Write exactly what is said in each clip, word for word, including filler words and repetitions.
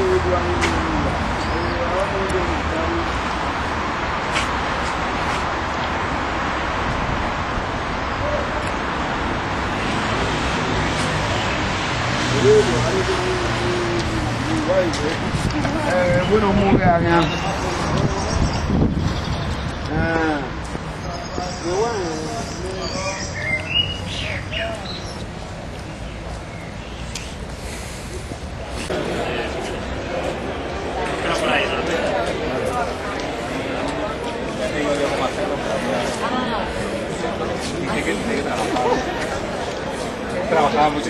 Bueno, muy bien. Ah, qué bueno. Trabajaba mucho.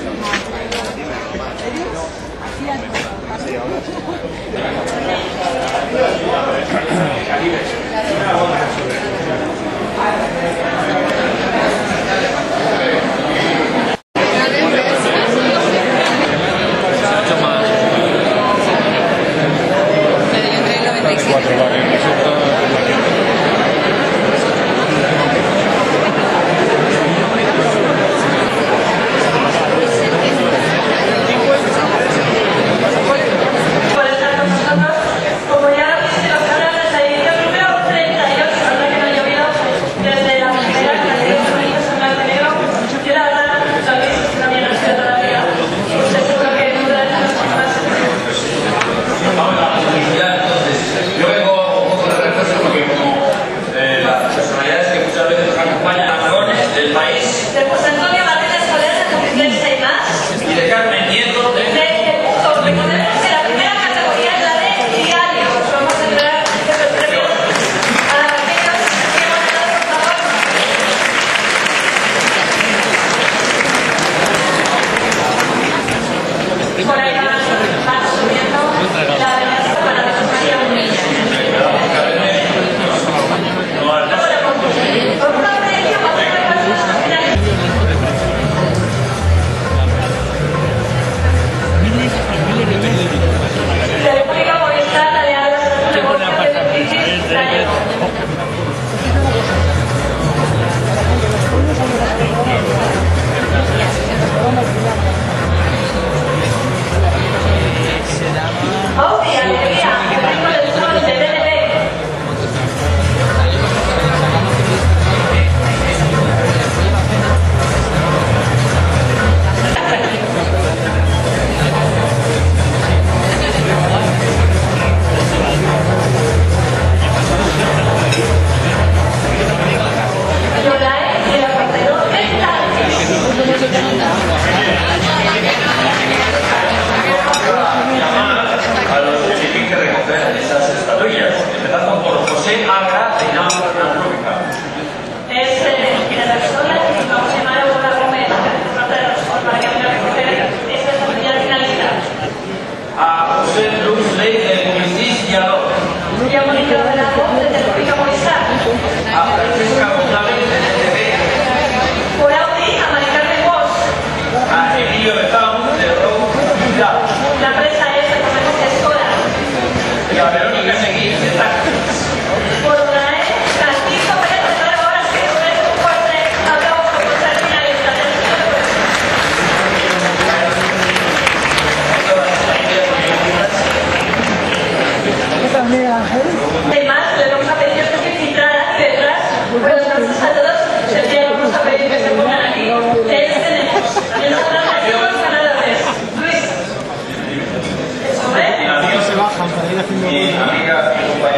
Además, le vamos a pedir que se filtrara detrás. Bueno, gracias a todos. Le vamos a pedir que se pongan aquí. Les tenemos en la plaza de los ganadores. Luis. Eso, ¿eh? Se bajan para ir haciendo.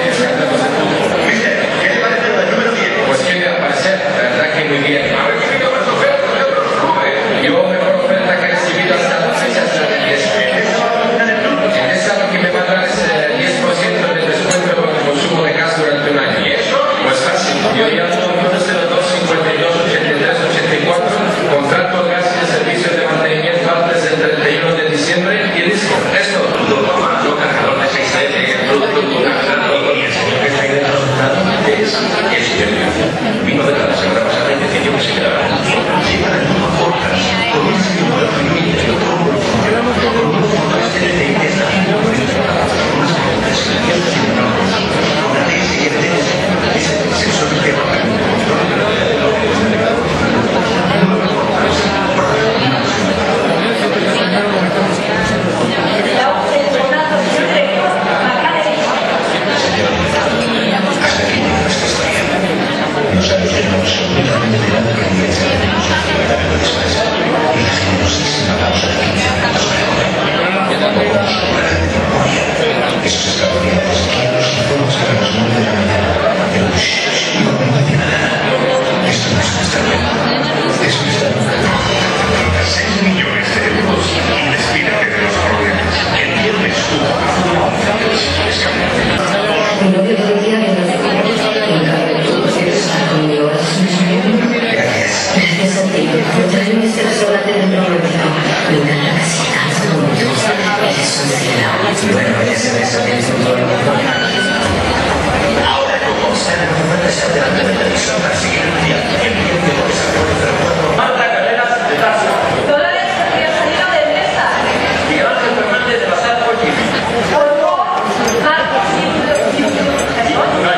¿Qué le parece lo del número diez? Pues qué me va a parecer, la verdad que muy bien. A ver, ¿qué me va a oferta? Yo mejor oferta que he recibido hasta la fecha es la de diez. En esa lo que me va a dar es el diez por ciento de descuento por el consumo de gas durante un año. ¿Y eso? Pues fácil, yo llamo al nueve cero dos, cincuenta y dos, ochenta y tres, ochenta y cuatro, contrato gas y el servicio de mantenimiento antes del treinta y uno de diciembre y listo. Esto. Producto cargador de seis L, producto cargador y el señor que está ahí dentro sentado es el señor. Vino de la semana pasada y decidió que se quedaba. Lleva el nuevo podcast con un simulador fluido y otro módulo funcional con unos motores L T I que están haciendo unas preguntas silenciosas y menores. Una D S L T S es el sensor que va a un control de la velocidad del navegador. Nueva podcast. Hasta aquí nuestra historia. Nos alegramos absolutamente de la obediencia de la sociedad de Express y la generosísima causa de quince años mejor. Podemos cobrar de memoria esos escapamientos que los informes que a las nueve de la mañana, pero shh, no me dice nada. Esto no es nuestra cuenta, es nuestra cuenta. seis millones de euros y despídete de los problemas. El viernes tú Mi novio todo el día viendo fotos, ¿tú quieres estar conmigo ahora mismo? Gracias. Gracias a ti. Me trajeron este restaurante de Provenza. Me encanta la casita, es como tú. Eres un cielo. Bueno, ya se ve eso que es un todo lo que ahora, como sea, no me mandes delante del televisor para seguir el día. El viernes por esa puerta Marta Carreras de Tarso. Dolores que ha salido de mesa. Y Ángel Fernández de Bazar Colgini. Por favor, Marcos, sí, sí, sí, sí.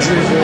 sí, sí.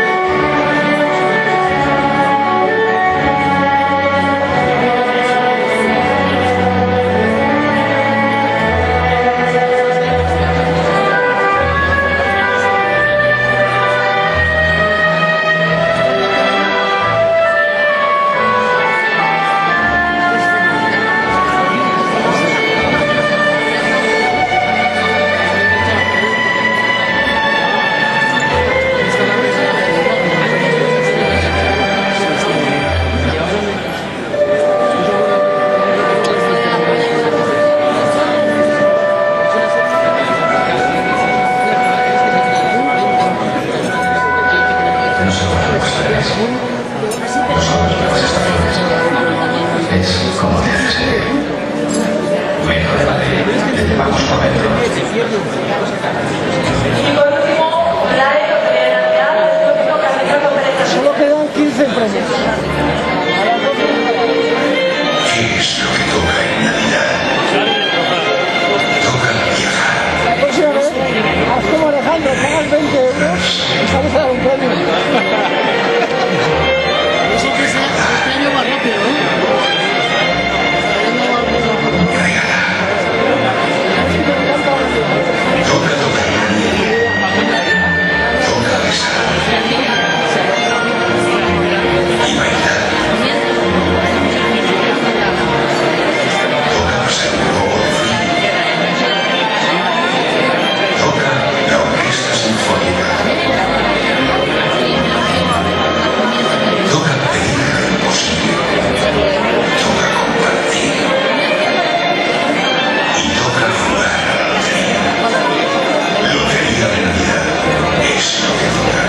Solo quedan quince premios. ¿Qué es lo que toca en Navidad? Toca viajar. La próxima vez, haz como Alejandro, pagas veinte euros y sales a dar un premio. Eso que sea, este año más rápido, ¿no? Toca tocar la nieve. Toca besar. Y bailar. Toca pasar un poco de frío. Toca la orquesta sinfónica. Toca pedir lo imposible. Toca compartir. Y toca jugar a la lotería. Lotería de Navidad es lo que toca.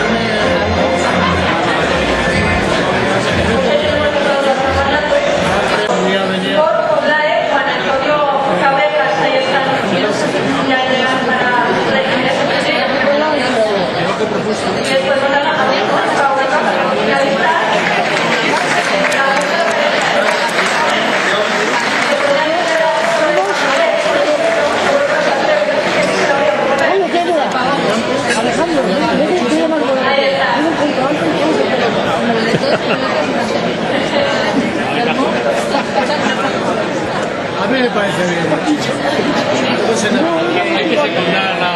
Por Oblae, Juan Antonio Cabezas, ahí están ya llegan para recibir ese premio. Y después van a la favorita para finalizar. Alejandro, ¿qué más bueno? Ahí está. A mí me parece bien. Entonces, no, hay que secundar la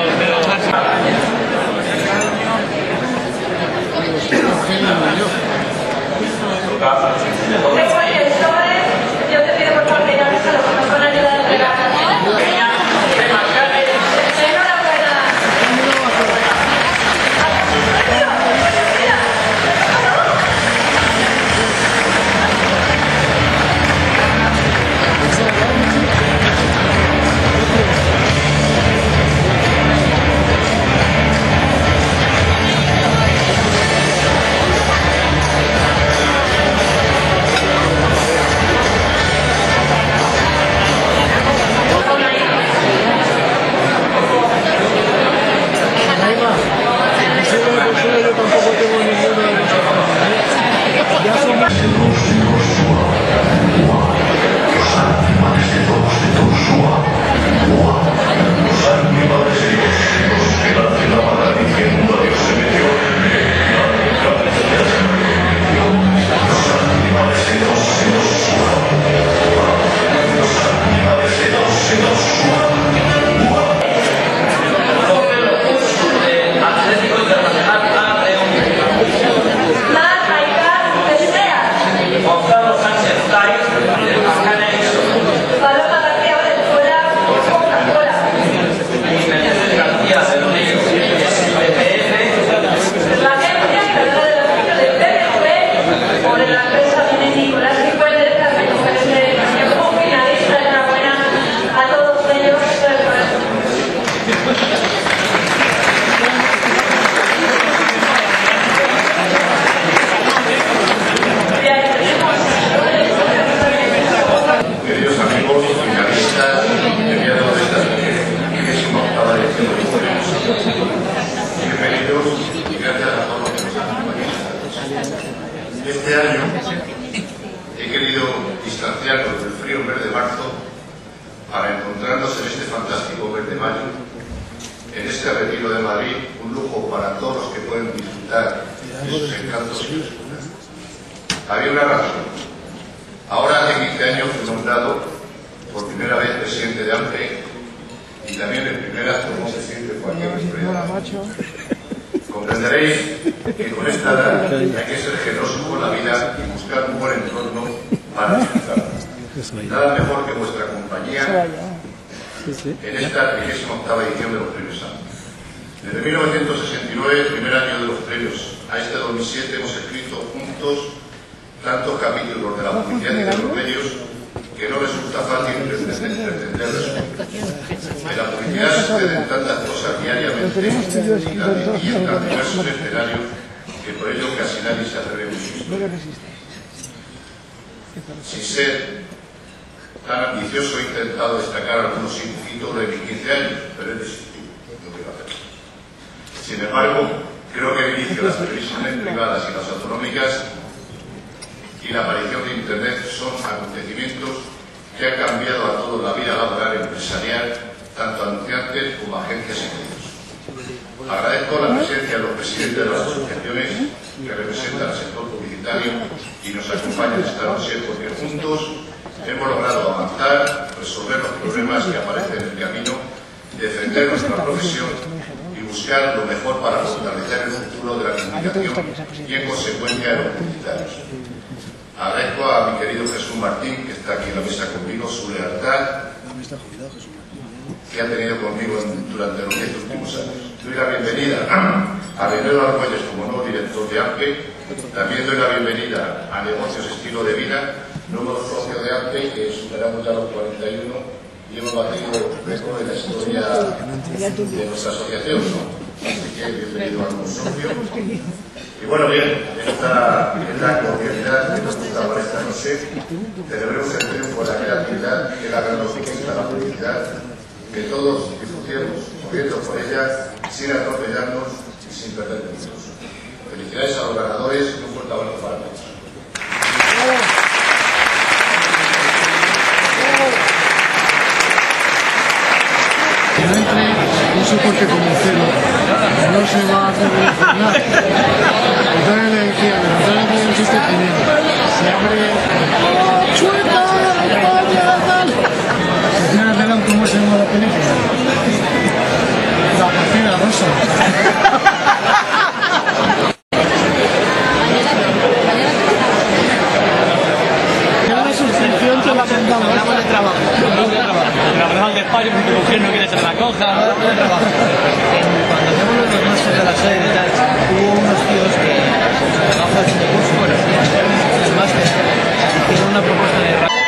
Después el sobre, yo te pido por favor que llames a los que nos van a ayudar a entregar. Este año he querido distanciarnos del frío mes de marzo para encontrarnos en este fantástico mes de mayo, en este retiro de Madrid, un lujo para todos los que puedan pueden disfrutar de sus encantos y frescura. Había una razón. Ahora hace quince años fui nombrado por primera vez presidente de AMPE y también el primer acto como presidente de cualquier empresa. Comprenderéis que con esta edad hay que ser generoso con la vida y buscar un buen entorno para disfrutar. Nada mejor que vuestra compañía en esta trigésima octava edición de los premios AMPE. Desde mil novecientos sesenta y nueve, primer año de los premios, a este dos mil siete hemos escrito juntos tantos capítulos de la publicidad y de los medios que no resulta fácil pretender resumirlos. En la publicidad suceden tantas cosas diariamente y en tan diversos escenarios que por ello casi nadie se atreve a historia. Sin ser tan ambicioso he intentado destacar algunos hitos de mis quince años, pero es desistido, no quiero hacerlo. Sin embargo, creo que el inicio de las televisiones privadas y las autonómicas y la aparición de Internet son acontecimientos que han cambiado a toda la vida laboral empresarial, tanto anunciantes como agencias y medios. Agradezco la presencia de los presidentes de las asociaciones que representan al sector publicitario y nos acompañan esta noche porque juntos hemos logrado avanzar, resolver los problemas que aparecen en el camino, defender nuestra profesión y buscar lo mejor para fortalecer el futuro de la comunicación y en consecuencia de los publicitarios. Agradezco a mi querido Jesús Martín, que está aquí en la mesa conmigo, su lealtad que ha tenido conmigo en, durante los diez últimos años. Doy la bienvenida a Benito Argüelles como nuevo director de AMPE. También doy la bienvenida a Negocios Estilo de Vida, nuevo socio de AMPE, que superamos ya los cuarenta y uno y hemos batido récord en la historia de nuestra asociación, ¿no? Así que bienvenido al consorcio. Y bueno, bien, esta es la cordialidad que nos gusta para esta noche. Celebremos el triunfo de la creatividad, que es la gran conquista de la felicidad, que todos disfrutemos corriendo por ella, sin atropellarnos y sin perder minutos. Felicidades a los ganadores y un fuerte abrazo para todos. Que no entre un soporte como cero, no se va a hacer revolucionar. Entonces le decía, pero entonces no existe primero. Se abre ¡chueta! ¿Se tiene que ver cómo se llama la película? La partida rosa. Cada suscripción te la contamos. Hablamos de trabajo. Hablamos de trabajo. Trabajamos al despacho porque tu mujer no quiere ser la coja. Hablamos de trabajo. Cuando hacemos los másteres de la sede y tal, hubo unos tíos que trabajan en el curso, bueno, en el máster, hicieron una propuesta de radio.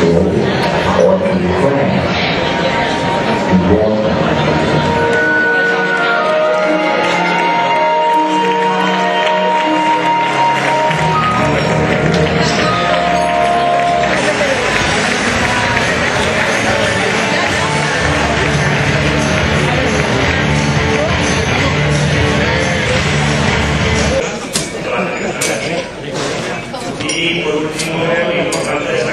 school or in France. Walk. Y por último, lo importante es